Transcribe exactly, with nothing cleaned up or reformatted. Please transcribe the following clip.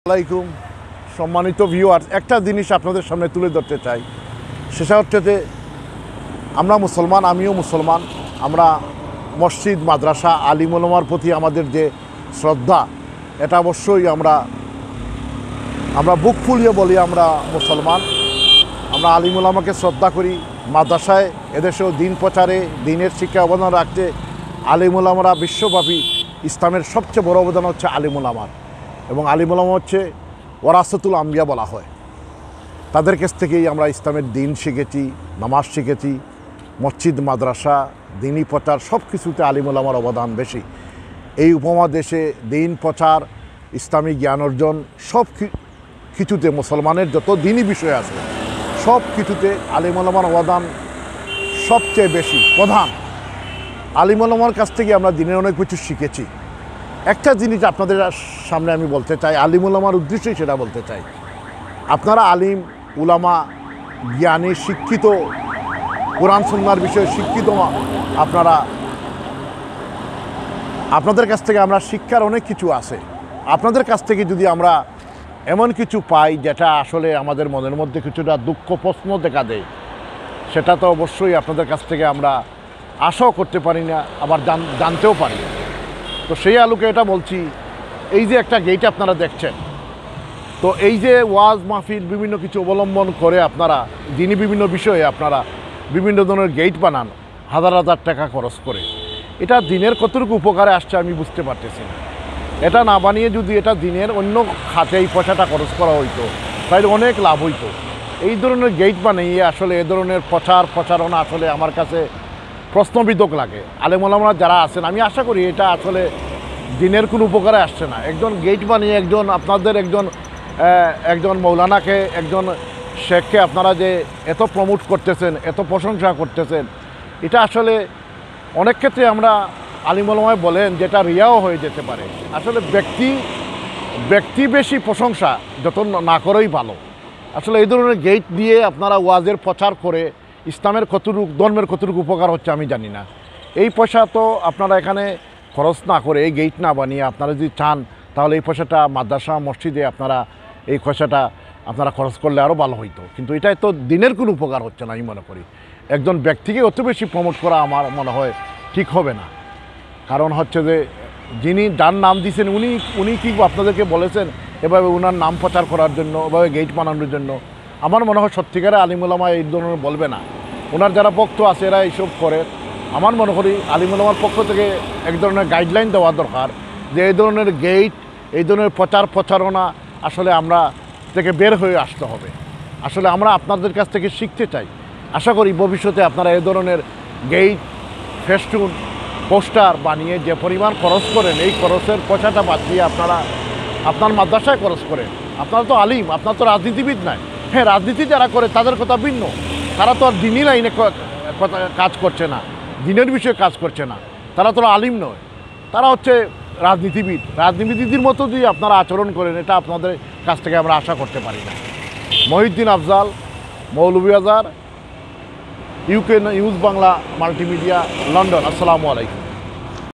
আলাইকুম সম্মানিত ভিউয়ার্স, একটা জিনিস আপনাদের সামনে তুলে ধরতে চাই। সেটা হচ্ছে যে আমরা মুসলমান, আমিও মুসলমান। আমরা মসজিদ, মাদ্রাসা, আলিম ওলামার প্রতি আমাদের যে শ্রদ্ধা, এটা অবশ্যই আমরা আমরা বুক ফুলিয়ে বলি আমরা মুসলমান। আমরা আলিম ওলামাকে শ্রদ্ধা করি। মাদ্রাসায় এদেশেও দিন প্রচারে, দিনের শিক্ষা অবদান রাখতে আলিম ওলামারা বিশ্বব্যাপী ইসলামের সবচেয়ে বড় অবদান হচ্ছে আলিম ওলামার। এবং আলিম ওলামা হচ্ছে ওয়ারাসাতুল আম্বিয়া বলা হয়। তাদের কাছ থেকেই আমরা ইসলামের দিন শিখেছি, নামাজ শিখেছি। মসজিদ, মাদ্রাসা, দিনী প্রচার সব কিছুতে আলিম ওলামার অবদান বেশি। এই উপমহাদেশে দিন প্রচার, ইসলামী জ্ঞান অর্জন সব কিছুতে মুসলমানের যত দিনী বিষয় আছে সব কিছুতে আলিম ওলামার অবদান সবচেয়ে বেশি, প্রধান। আলিম ওলামার কাছ থেকে আমরা দিনের অনেক কিছু শিখেছি। একটা জিনিস আপনাদের সামনে আমি বলতে চাই, আলিম উলামার উদ্দেশ্যেই সেটা বলতে চাই। আপনারা আলিম উলামা, জ্ঞানী, শিক্ষিত, কোরআন সুন্নাহর বিষয়ে শিক্ষিত, আপনারা আপনাদের কাছ থেকে আমরা শিক্ষার অনেক কিছু আছে। আপনাদের কাছ থেকে যদি আমরা এমন কিছু পাই যেটা আসলে আমাদের মনের মধ্যে কিছুটা দুঃখ প্রশ্ন দেখা দেয়, সেটা তো অবশ্যই আপনাদের কাছ থেকে আমরা আশাও করতে পারি না, আবার জানতেও পারি না। তো সেই আলোকে এটা বলছি, এই যে একটা গেট আপনারা দেখছেন, তো এই যে ওয়াজ মাহফিল বিভিন্ন কিছু অবলম্বন করে আপনারা দিনই বিভিন্ন বিষয়ে আপনারা বিভিন্ন ধরনের গেট বানান হাজার হাজার টাকা খরচ করে, এটা দিনের কতটুকু উপকারে আসছে আমি বুঝতে পারতেছি না। এটা না বানিয়ে যদি এটা দিনের অন্য খাতে এই পয়সাটা খরচ করা হইতো তাহলে অনেক লাভ হইতো। এই ধরনের গেট বানিয়ে আসলে এ ধরনের প্রচার প্রচারণা আসলে আমার কাছে প্রশ্নবিদ্ধক লাগে। আলেম ওলামারা যারা আছেন, আমি আশা করি এটা আসলে দিনের কোনো উপকারে আসছে না। একজন গেট বানিয়ে একজন আপনাদের একজন একজন মৌলানাকে, একজন শেখকে আপনারা যে এত প্রমোট করতেছেন, এত প্রশংসা করতেছেন, এটা আসলে অনেক ক্ষেত্রে আমরা আলিম ওলামায় বলেন যেটা রিয়াও হয়ে যেতে পারে। আসলে ব্যক্তি ব্যক্তি বেশি প্রশংসা যত না করেই ভালো। আসলে এই ধরনের গেট দিয়ে আপনারা ওয়াজের প্রচার করে ইসলামের কতটুকু, ধর্মের কতটুকু উপকার হচ্ছে আমি জানি না। এই পয়সা তো আপনারা এখানে খরচ না করে, এই গেট না বানিয়ে আপনারা যদি চান তাহলে এই পয়সাটা মাদ্রাসা, মসজিদে আপনারা এই পয়সাটা আপনারা খরচ করলে আরও ভালো হইতো। কিন্তু এটাই তো দিনের কোনো উপকার হচ্ছে না আমি মনে করি। একজন ব্যক্তিকে অত বেশি প্রমোট করা আমার মনে হয় ঠিক হবে না। কারণ হচ্ছে যে যিনি যার নাম দিয়েছেন উনি উনি কি আপনাদেরকে বলেছেন এভাবে ওনার নাম প্রচার করার জন্য, এভাবে গেট বানানোর জন্য? আমার মনে হয় সত্যিকারে আলিম ওলামা এই ধরনের বলবে না। ওনার যারা ভক্ত আছে এরা এইসব করে। আমার মনে করি আলিম ওলামার পক্ষ থেকে এক ধরনের গাইডলাইন দেওয়া দরকার যে এই ধরনের গেট, এই ধরনের প্রচার প্রচারণা আসলে আমরা থেকে বের হয়ে আসতে হবে। আসলে আমরা আপনাদের কাছ থেকে শিখতে চাই। আশা করি ভবিষ্যতে আপনারা এই ধরনের গেট, ফেস্টুন, পোস্টার বানিয়ে যে পরিমাণ খরচ করেন, এই খরচের পয়সাটা বাঁচিয়ে আপনারা আপনার মাদ্রাসায় খরচ করেন। আপনারা তো আলিম, আপনার তো রাজনীতিবিদ নাই। হ্যাঁ, রাজনীতি যারা করে তাদের কথা ভিন্ন। তারা তো আর দিনই লাইনে কাজ করছে না, দিনের বিষয়ে কাজ করছে না। তারা তো আলিম নয়, তারা হচ্ছে রাজনীতিবিদ। রাজনীতিবিদের মতো যদি আপনারা আচরণ করেন, এটা আপনাদের কাছ থেকে আমরা আশা করতে পারি না। Mohiuddin Afzal, Moulvibazar, UK news Bangla multimedia, London. আসসালামু আলাইকুম।